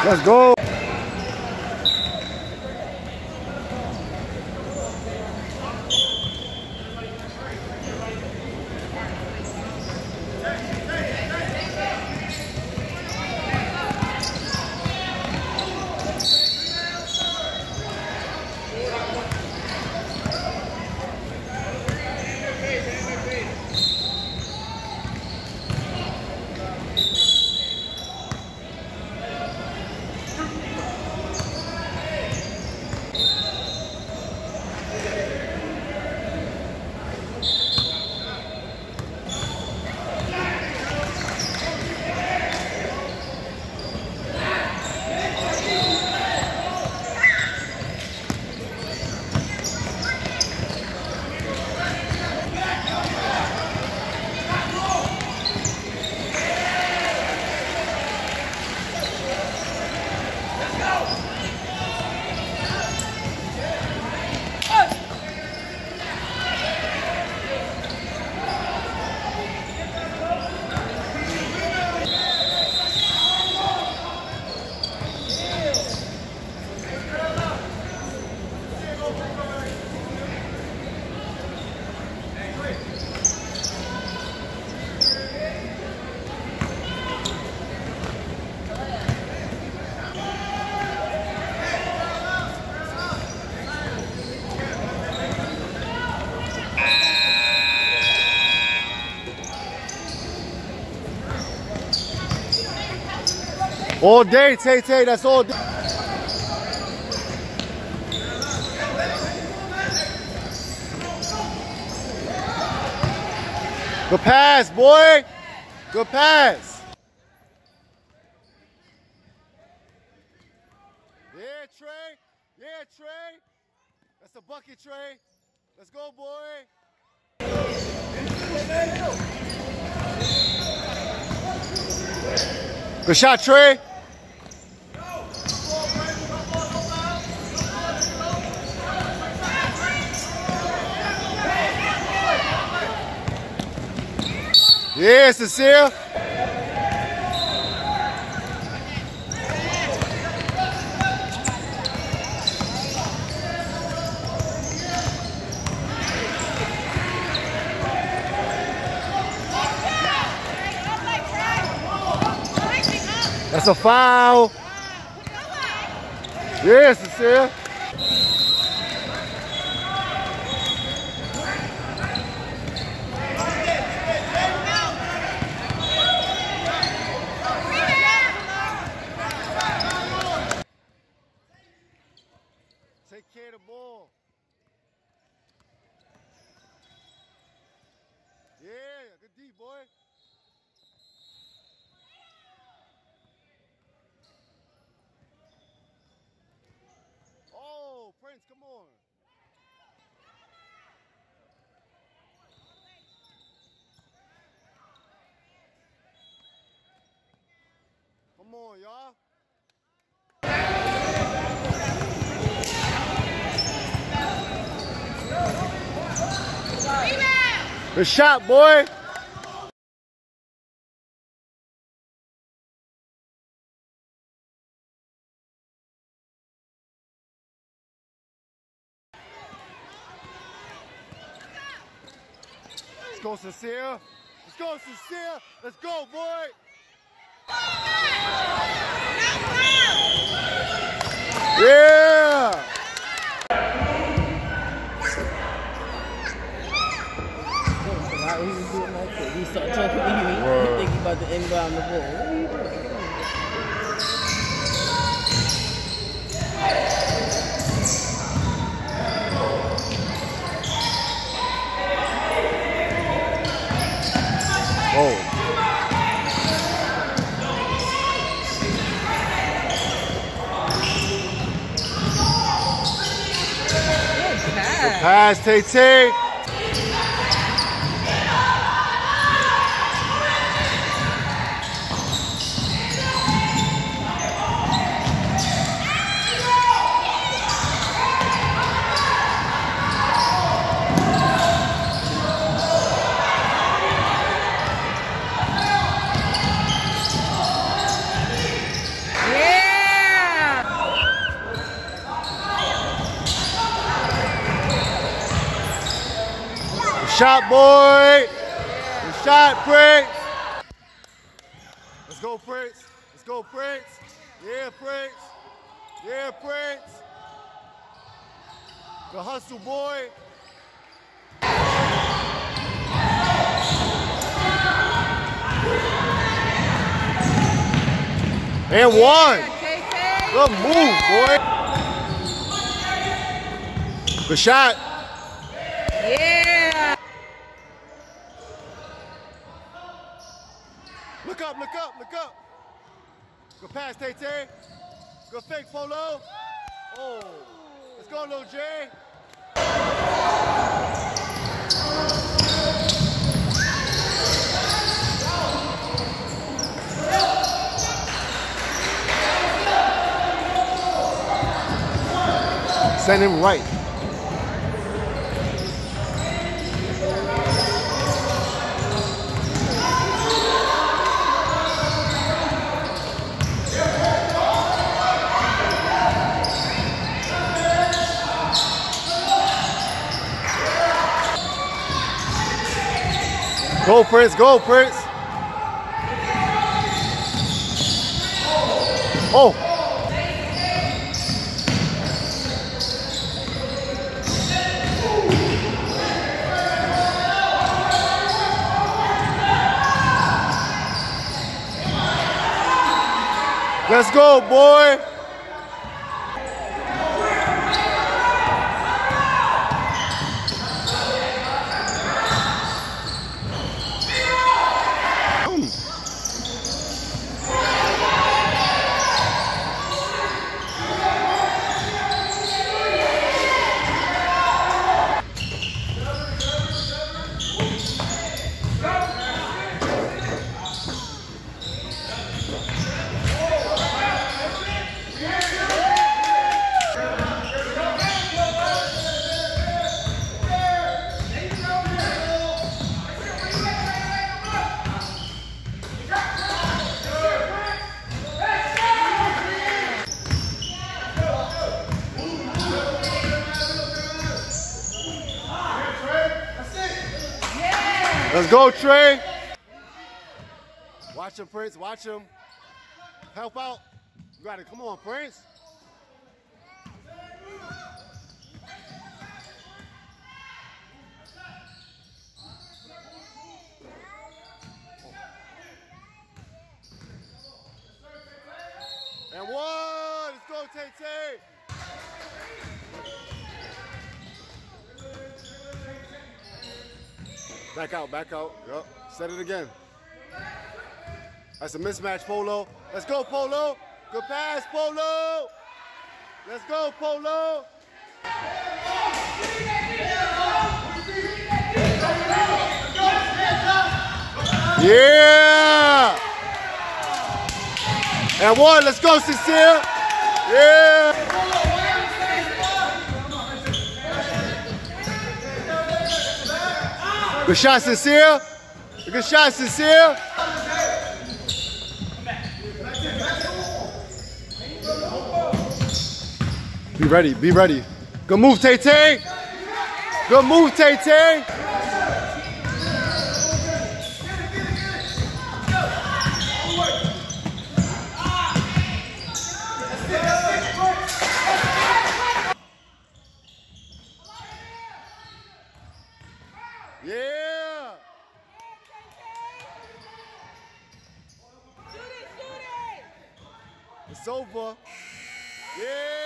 Let's go. All day, Tay, that's all day. Good pass, boy. Good pass. Yeah, Trey. Yeah, Trey. That's a bucket, Trey. Let's go, boy. Good shot, Trey. Yeah, Cecile. That's a foul. Yeah, Cecile. Take care of the ball. Yeah, good D, boy. Oh, Prince, come on. Come on, y'all. Good shot, boy. Let's go, Cecile. Let's go, Cecile. Let's go, boy. Yeah. You start talking to you think about the inbound the ball. What are you doing? Oh. Good pass, Tay. Yeah! shot, boy. Good shot, Prince. Let's go, Prince. Let's go, Prince. Yeah, Prince. Yeah, Prince. Good hustle, boy. And one. Good move, boy. Good shot. Yeah. Look up, look up, look up. Good pass, Tay-Tay. Good fake, Polo. Oh, let's go, Lil J. Send him right. Go, Prince, go, Prince. Oh. Let's go, boy. Let's go, Trey. Watch him, Prince. Watch him. Help out. You got it. Come on, Prince. And one. Let's go, Tay-Tay. Back out, back out. Yup. Set it again. That's a mismatch, Polo. Let's go, Polo. Good pass, Polo. Let's go, Polo. Yeah. And one. Let's go, Sincere. Yeah. Good shot, Sincere. Good shot, Sincere. Be ready, be ready. Good move, Tay-Tay. Good move, Tay-Tay. Yeah. It's over. Yeah.